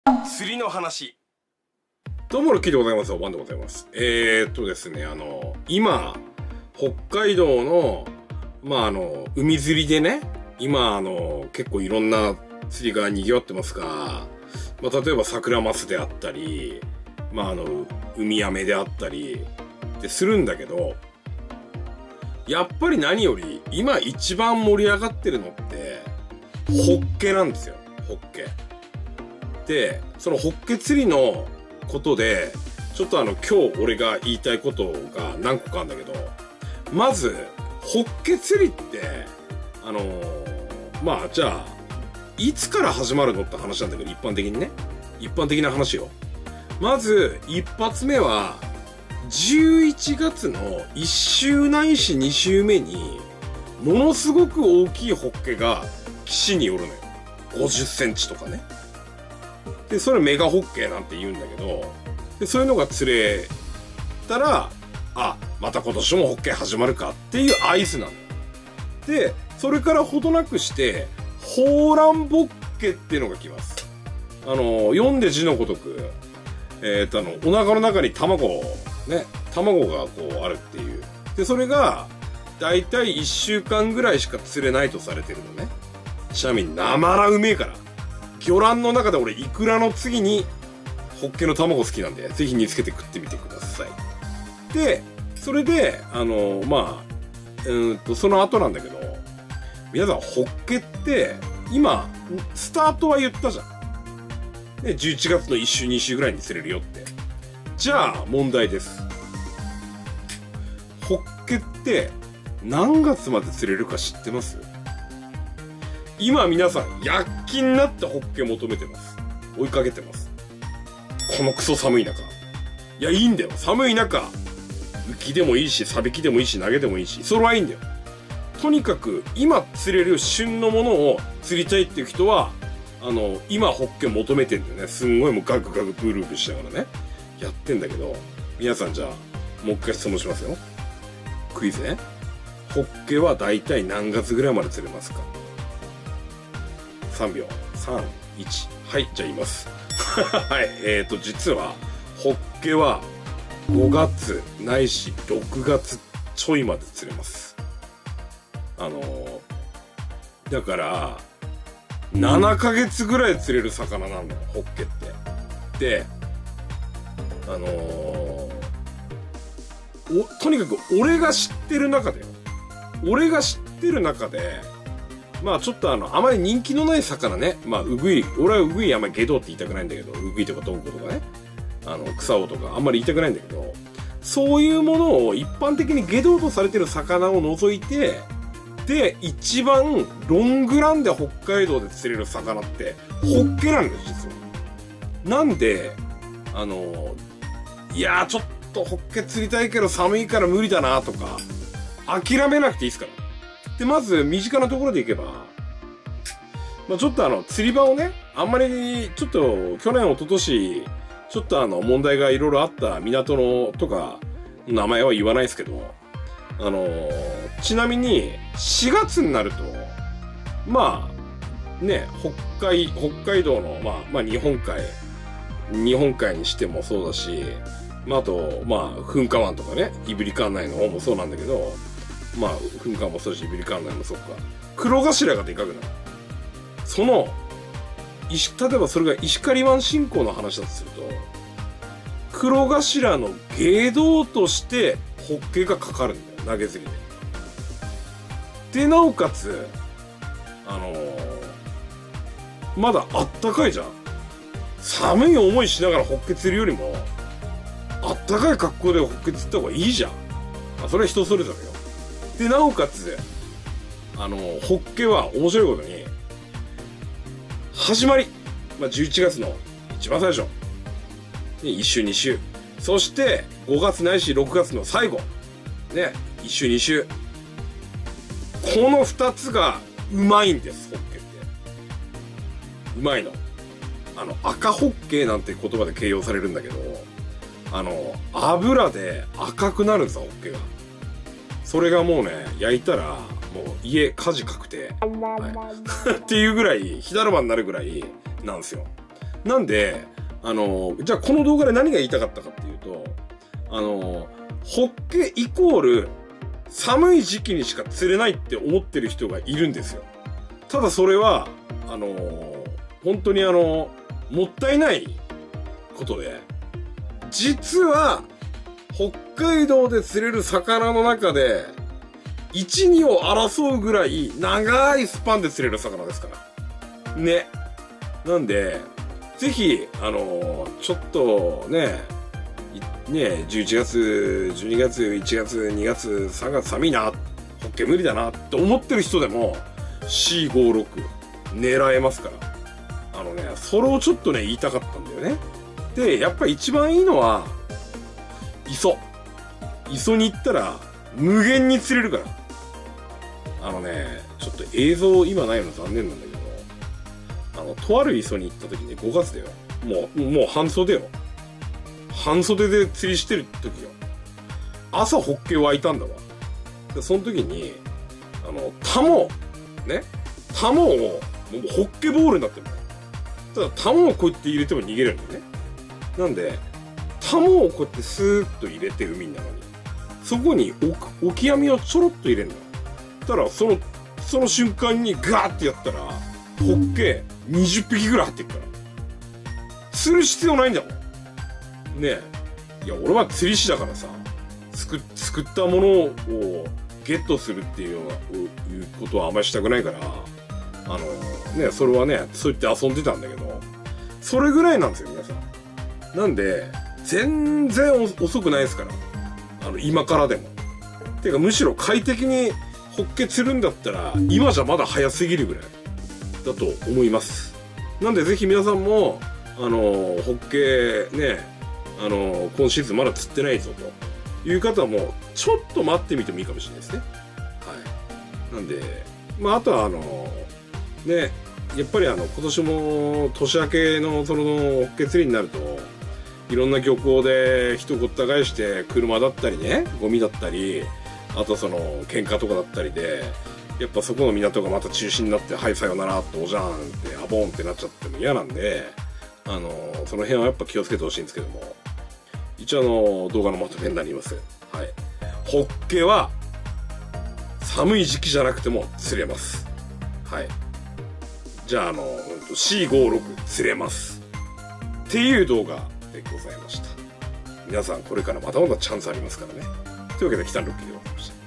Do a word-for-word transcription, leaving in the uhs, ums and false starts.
釣りの話。 どうも、ルッキーでございます。おばんでございます。えーっとですね、あの、今、北海道の、まあ、あの、海釣りでね、今、あの、結構いろんな釣りが賑わってますが、まあ、例えば桜マスであったり、まあ、あの、ウミヤメであったり、ってするんだけど、やっぱり何より、今一番盛り上がってるのって、ホッケなんですよ。ホッケ。で、そのホッケ釣りのことで、ちょっとあの今日俺が言いたいことが何個かあるんだけど、まず、ホッケ釣りって、あのー、まあじゃあ、いつから始まるのって話なんだけど、一般的にね。一般的な話よ。まず、一発目は、じゅういちがつのいっ週ないしに週目に、ものすごく大きいホッケが岸に寄るのよ。ごじゅっセンチとかね。で、それメガホッケーなんて言うんだけど、で、そういうのが釣れたら、あ、また今年もホッケー始まるかっていう合図なの。で、それからほどなくして、ホーランボッケっていうのが来ます。あの、読んで字のごとく、えっと、あの、お腹の中に卵、ね、卵がこうあるっていう。で、それが、だいたいいっしゅうかんぐらいしか釣れないとされてるのね。ちなみに生らうめえから。魚卵の中で俺イクラの次にホッケの卵好きなんで、ぜひ煮つけて食ってみてください。で、それで、あの、まあ、うんと、その後なんだけど、皆さんホッケって、今、スタートは言ったじゃん。ね、じゅういちがつのいっ週に週ぐらいに釣れるよって。じゃあ、問題です。ホッケって何月まで釣れるか知ってます？今皆さん、躍起になってホッケ求めてます。追いかけてます。このクソ寒い中。いや、いいんだよ。寒い中。浮きでもいいし、サビキでもいいし、投げでもいいし、それはいいんだよ。とにかく、今釣れる旬のものを釣りたいっていう人は、あの、今ホッケ求めてんだよね。すんごいもうガクガクプーループしながらね。やってんだけど、皆さんじゃあ、もう一回質問しますよ。クイズね。ホッケはだいたい何月ぐらいまで釣れますか？さんびょう。さん、いち。はい、じゃあ言います。はい、えーと、実は、ホッケはごがつないしろくがつちょいまで釣れます。あのー、だから、ななかげつぐらい釣れる魚なのよ、ホッケって。で、あのー、お、とにかく俺が知ってる中でよ。俺が知ってる中で、まあちょっとあの、あまり人気のない魚ね。まあ、ウグイ、俺はウグイあんまりゲドウって言いたくないんだけど、ウグイとかドンコとかね。あの、クサオとかあんまり言いたくないんだけど、そういうものを一般的にゲドウとされてる魚を除いて、で、一番ロングランで北海道で釣れる魚って、ホッケなんだよ、実は。なんで、あの、いやーちょっとホッケ釣りたいけど寒いから無理だなとか、諦めなくていいですから。で、まず、身近なところでいけば、まあ、ちょっとあの、釣り場をね、あんまり、ちょっと、去年、一昨年、ちょっとあの、問題がいろいろあった港の、とか、名前は言わないですけど、あのー、ちなみに、しがつになると、まあ、ね、北海、北海道の、まあ、まあ、日本海、日本海にしてもそうだし、まあ、あと、まあ、噴火湾とかね、胆振管内の方もそうなんだけど、まあ、噴火もそうだし、胆振管内もそうか。黒頭がでかくなる。その、石、例えばそれが石狩湾信仰の話だとすると、黒頭の芸道としてホッケがかかるんだよ、投げ釣りで。で、なおかつ、あのー、まだあったかいじゃん。寒い思いしながらホッケ釣るよりも、あったかい格好でホッケ釣った方がいいじゃん。まあ、それは人それぞれよ。で、なおかつ、あの、ホッケは面白いことに、始まり、まあ、じゅういちがつの一番最初、いっ週に週、そしてごがつないしろくがつの最後、ね、いっ週に週、このふたつがうまいんです、ホッケって。うまいの。あの、赤ホッケなんて言葉で形容されるんだけど、あの、油で赤くなるんですよ、ホッケが。それがもうね、焼いたら、もう家火事確定。はい、っていうぐらい、火だるまになるぐらいなんですよ。 なんで、あの、じゃあこの動画で何が言いたかったかっていうと、あの、ホッケイコール寒い時期にしか釣れないって思ってる人がいるんですよ。ただそれは、あの、本当にあの、もったいないことで、実は、北海道で釣れる魚の中で、いち、にを争うぐらい長いスパンで釣れる魚ですから。ね。なんで、ぜひ、あのー、ちょっとね、ね、じゅういちがつ、じゅうにがつ、いちがつ、にがつ、さんがつ寒いな、ホッケ無理だなって思ってる人でも シーごじゅうろく 狙えますから。あのね、それをちょっとね、言いたかったんだよね。で、やっぱり一番いいのは、磯。磯に行ったら無限に釣れるから。あのね、ちょっと映像今ないの残念なんだけど、あの、とある磯に行った時ね、ごがつだよ。もう、もう半袖よ。半袖で釣りしてる時よ。朝ホッケ湧いたんだわ。で、その時に、あの、タモ、ね、タモを、もうホッケボールになってるの。ただ、タモをこうやって入れても逃げるんだよね。なんで、タモをこうやってスーッと入れて海の中に。そこにオキアミをちょろっと入れるの。たら、その、その瞬間にガーってやったら、ホッケにじゅっぴきぐらい入ってるから。釣る必要ないんだもん。ねえ。いや、俺は釣り師だからさ、すく、作ったものをゲットするっていうような、いうことはあんまりしたくないから、あの、ね、それはね、そう言って遊んでたんだけど、それぐらいなんですよ、皆さん。なんで、全然遅くないですから。あの、今からでも。てか、むしろ快適にホッケ釣るんだったら、今じゃまだ早すぎるぐらいだと思います。なんで、ぜひ皆さんも、あの、ホッケね、あの、今シーズンまだ釣ってないぞという方も、ちょっと待ってみてもいいかもしれないですね。はい。なんで、まあ、あとはあの、ね、やっぱりあの、今年も年明けのその、ホッケ釣りになると、いろんな漁港で人ごった返して、車だったりね、ゴミだったり、あとその、喧嘩とかだったりで、やっぱそこの港がまた中止になって、はい、さよならっておじゃんって、アボンってなっちゃっても嫌なんで、あの、その辺はやっぱ気をつけてほしいんですけども、一応あの、動画のまとめになります。はい。ホッケは、寒い時期じゃなくても釣れます。はい。じゃああの、シーごじゅうろく 釣れます。っていう動画でございました。皆さんこれからまだまだチャンスありますからね。というわけで、北のロッキーでございました。